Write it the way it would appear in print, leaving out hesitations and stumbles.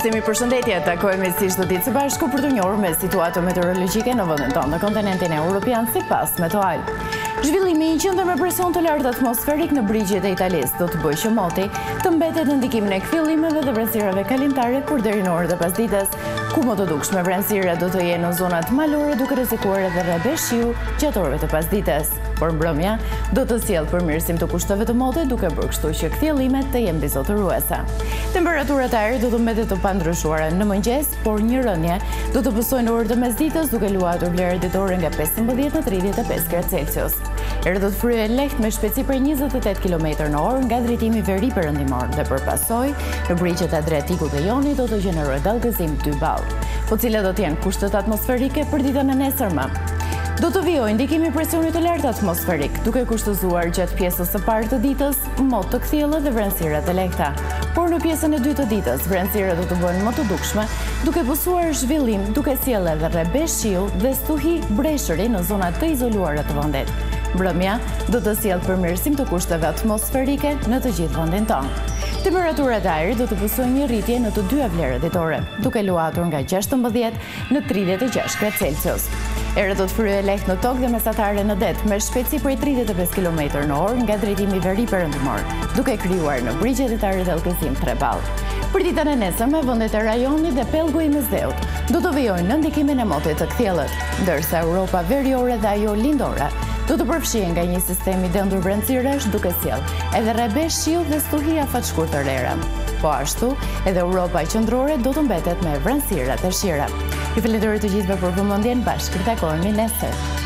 Vazhdimi përshëndetje, takojmë si çdo ditë së bashku për të njohur me situatën meteorologjike në vendin tonë, në kontinentin evropian sipas Meteo-Al. Zhvillimi i një qendër me presion të lartë atmosferik në brigjet e Italisë do të bëjë që moti të mbetet në ndikimin e kthjellimeve dhe vrenësirave kalimtare për deri në orët e pasdites, ku më të dukshme vrenësira do të jenë në zonat malore duke rrezikuar edhe rrethshiu gjatë orëve të pasdites. Por mbrëmja do të sjellë përmirësim të kushteve të motit, duke bërë kështu që kthjellimet të jenë mbizotëruese. Temperaturat e ajrit do të mbetet të pandryshuara në mëngjes, por një rënje do të pësojë në orët e mesdites duke luajtur vlerë ditore nga 15 në 35 gradë Celsius. Erë do të fryejë lehtë me shpejtësi për 28 km/h nga drejtimi veri perëndimor dhe përpasoj në brigjet e Adriatikut dhe Jonit do të gjenerojë dallgëzim 2 ballë. Po cilat do të jenë kushtet atmosferike për ditën e nesërme? Do të vijojë ndikimi i presionit të lartë atmosferik, duke kushtëzuar gjatë pjesës së parë të ditës mot të kthjellë dhe vrenësira të lehta. Por në pjesën e dytë të ditës, vrenësirat do të bëhen më të dukshme, duke pësuar zhvillim, duke sjellë edhe rrebeshqiu dhe stuhi breshëri në zona të izoluara të vendit. Mbrëmja do të sjellë përmirësim të kushteve atmosferike në të gjithë vendin tonë. Temperaturat e ajrit do të pësojnë një rritje në të dyja vlerët ditore, duke luajtur nga 16 në 36 gradë Celsius. Erë do të fryejë lehtë në tokë dhe mesatare në det, me shpejtësi prej 35 km/h nga drejtimi veri perëndimor, duke krijuar në brigjet e Tarit dallgëzim 3 ballë. Për ditën e nesërme, vendet e rajonit dhe pellgu i Mesdheut do të vijojnë në ndikimin e motit të kthjellët, ndërsa Europa veriore dhe ajo lindore do të përfshihen nga një sistem i dendur vrenësirash duke sjellë edhe rrebeshqiu dhe stuhi afatshkur të rera. Po ashtu, edhe Europa qendrore do të mbetet me vrenësira të shira. Ju falenderoj të gjithëve për vëmendjen, bashkë takohemi nesër.